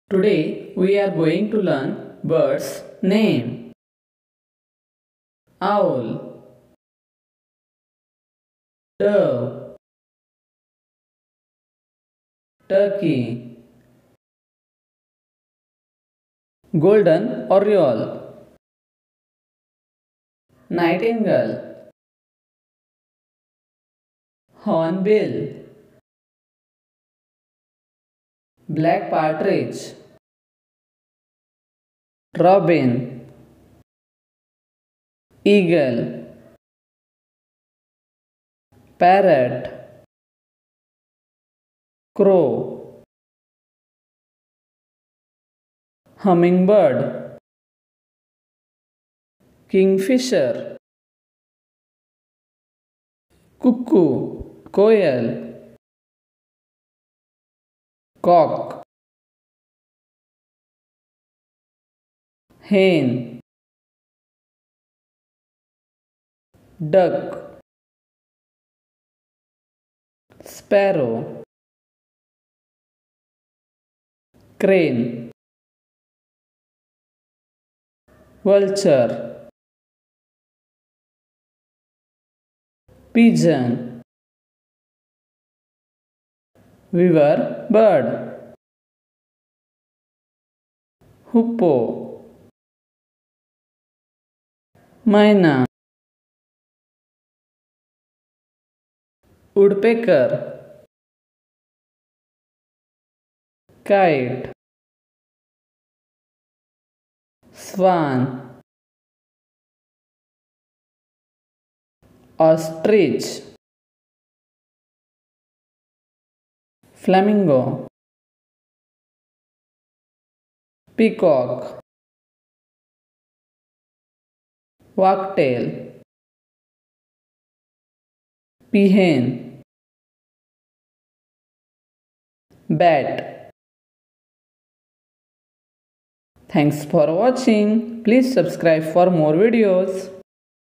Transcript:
Today we are going to learn birds' name. Owl, dove, turkey, golden oriole, nightingale, hornbill, black partridge, robin, eagle, parrot, crow, hummingbird, kingfisher, cuckoo, koel, cock, hen, duck, sparrow, crane, vulture, pigeon, weaver bird, hoopoe, myna, woodpecker, kite, swan, ostrich, flamingo, peacock, wagtail, peahen, bat. Thanks for watching. Please subscribe for more videos.